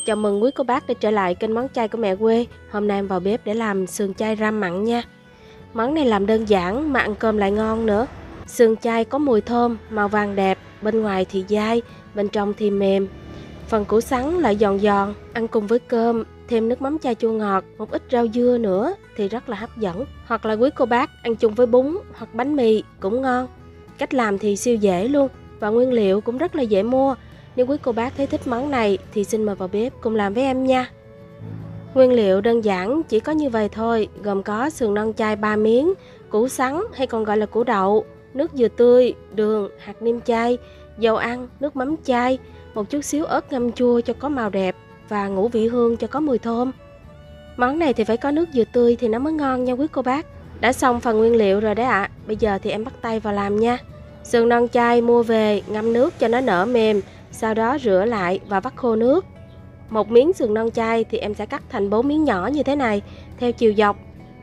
Chào mừng quý cô bác đã trở lại kênh món chay của mẹ quê. Hôm nay em vào bếp để làm sườn chay ram mặn nha. Món này làm đơn giản mà ăn cơm lại ngon nữa. Sườn chay có mùi thơm, màu vàng đẹp, bên ngoài thì dai, bên trong thì mềm. Phần củ sắn lại giòn giòn, ăn cùng với cơm, thêm nước mắm chay chua ngọt, một ít rau dưa nữa thì rất là hấp dẫn. Hoặc là quý cô bác ăn chung với bún hoặc bánh mì cũng ngon. Cách làm thì siêu dễ luôn và nguyên liệu cũng rất là dễ mua. Nếu quý cô bác thấy thích món này thì xin mời vào bếp cùng làm với em nha. Nguyên liệu đơn giản chỉ có như vậy thôi, gồm có sườn non chay 3 miếng, củ sắn hay còn gọi là củ đậu, nước dừa tươi, đường, hạt nêm chay, dầu ăn, nước mắm chay, một chút xíu ớt ngâm chua cho có màu đẹp và ngũ vị hương cho có mùi thơm. Món này thì phải có nước dừa tươi thì nó mới ngon nha quý cô bác. Đã xong phần nguyên liệu rồi đấy ạ. Bây giờ thì em bắt tay vào làm nha. Sườn non chay mua về ngâm nước cho nó nở mềm, sau đó rửa lại và vắt khô nước. Một miếng sườn non chay thì em sẽ cắt thành 4 miếng nhỏ như thế này, theo chiều dọc.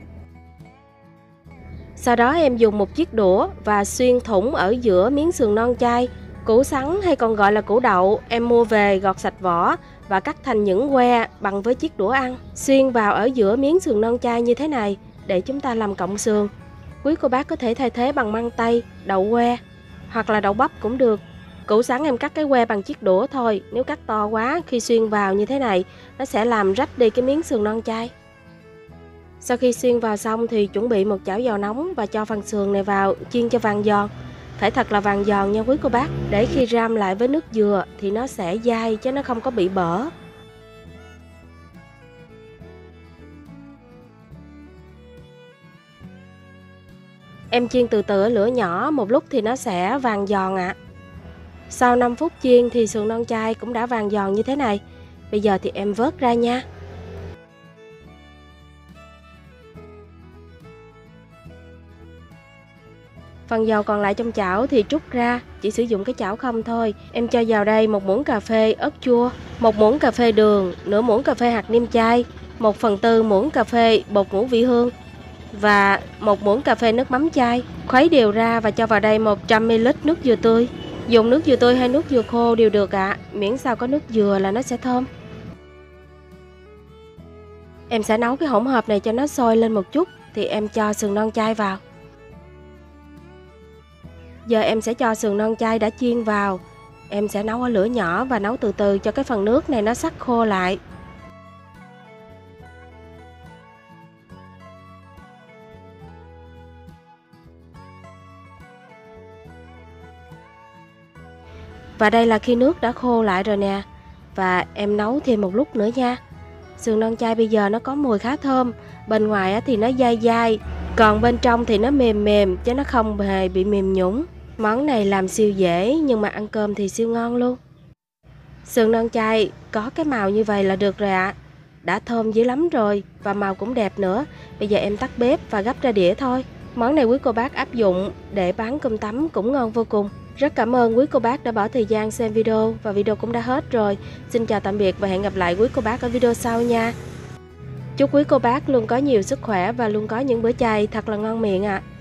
Sau đó em dùng một chiếc đũa và xuyên thủng ở giữa miếng sườn non chay. Củ sắn hay còn gọi là củ đậu, em mua về gọt sạch vỏ và cắt thành những que bằng với chiếc đũa ăn. Xuyên vào ở giữa miếng sườn non chay như thế này để chúng ta làm cọng sườn. Quý cô bác có thể thay thế bằng măng tây, đậu que hoặc là đậu bắp cũng được. Củ sắn em cắt cái que bằng chiếc đũa thôi, nếu cắt to quá khi xuyên vào như thế này nó sẽ làm rách đi cái miếng sườn non chay. Sau khi xuyên vào xong thì chuẩn bị một chảo dầu nóng và cho phần sườn này vào chiên cho vàng giòn. Phải thật là vàng giòn nha quý cô bác, để khi ram lại với nước dừa thì nó sẽ dai chứ nó không có bị bở. Em chiên từ từ ở lửa nhỏ, một lúc thì nó sẽ vàng giòn ạ. Sau 5 phút chiên thì sườn non chay cũng đã vàng giòn như thế này. Bây giờ thì em vớt ra nha. Phần dầu còn lại trong chảo thì trút ra, chỉ sử dụng cái chảo không thôi. Em cho vào đây 1 muỗng cà phê ớt chua, 1 muỗng cà phê đường, nửa muỗng cà phê hạt nêm chay, 1/4 muỗng cà phê bột ngũ vị hương và 1 muỗng cà phê nước mắm chay. Khuấy đều ra và cho vào đây 100 ml nước dừa tươi. Dùng nước dừa tươi hay nước dừa khô đều được ạ, miễn sao có nước dừa là nó sẽ thơm. Em sẽ nấu cái hỗn hợp này cho nó sôi lên một chút thì em cho sườn non chay vào. Giờ em sẽ cho sườn non chay đã chiên vào. Em sẽ nấu ở lửa nhỏ và nấu từ từ cho cái phần nước này nó sắc khô lại. Và đây là khi nước đã khô lại rồi nè. Và em nấu thêm một lúc nữa nha. Sườn non chay bây giờ nó có mùi khá thơm. Bên ngoài thì nó dai dai, còn bên trong thì nó mềm mềm chứ nó không hề bị mềm nhũn. Món này làm siêu dễ nhưng mà ăn cơm thì siêu ngon luôn. Sườn non chay có cái màu như vậy là được rồi ạ. Đã thơm dữ lắm rồi và màu cũng đẹp nữa. Bây giờ em tắt bếp và gắp ra đĩa thôi. Món này quý cô bác áp dụng để bán cơm tấm cũng ngon vô cùng. Rất cảm ơn quý cô bác đã bỏ thời gian xem video và video cũng đã hết rồi. Xin chào tạm biệt và hẹn gặp lại quý cô bác ở video sau nha. Chúc quý cô bác luôn có nhiều sức khỏe và luôn có những bữa chay thật là ngon miệng ạ.